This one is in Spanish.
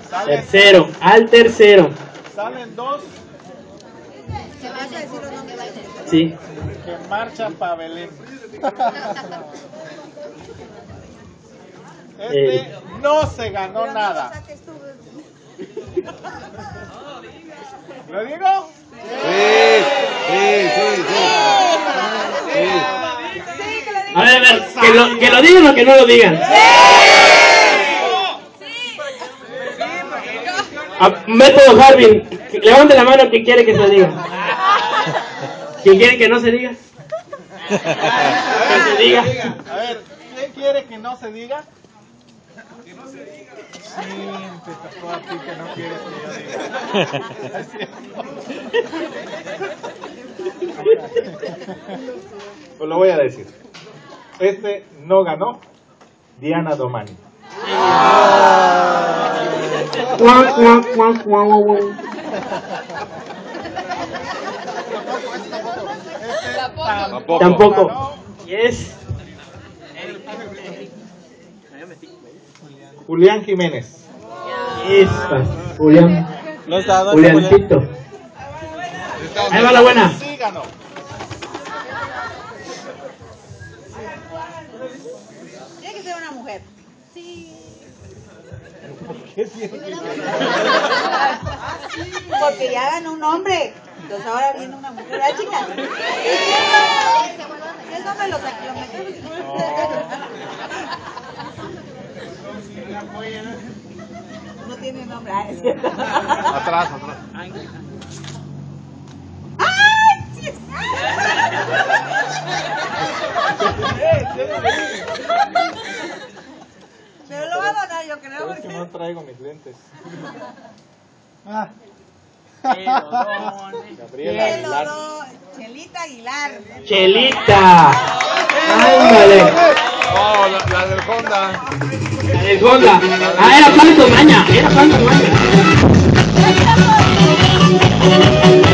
Tercero, al tercero. Salen dos Sí. que marchan para Belén. No se ganó nada. ¿Lo digo? Sí. A ver, que lo digan o que no lo digan. Método Harvin, levante la mano que quiere que se diga. ¿Quién quiere que no se diga? Que se diga. A ver, ¿quién quiere que no se diga? Que no se diga. Sí, te tocó a ti que no quieres que yo diga. Pues lo voy a decir. No ganó Diana Domani. Tampoco. Yes. Julián Jiménez. Julián. Juliancito. Ahí va la buena. Sí ganó. Tiene que ser una mujer. Sí. ¿Qué tiene que ser? Porque ya ganó un hombre. Entonces ahora viene una mujer. ¿Verdad, chicas? Eso me lo saqué. No tiene nombre. Es cierto. Atrás. ¡Ay! Sí. Pero lo va a donar, yo creo. Es que no traigo mis lentes. Gabriela Aguilar. Chelita Aguilar. Chelita. Ándale. Oh, la del Honda. La del Honda. Era Panto Maña.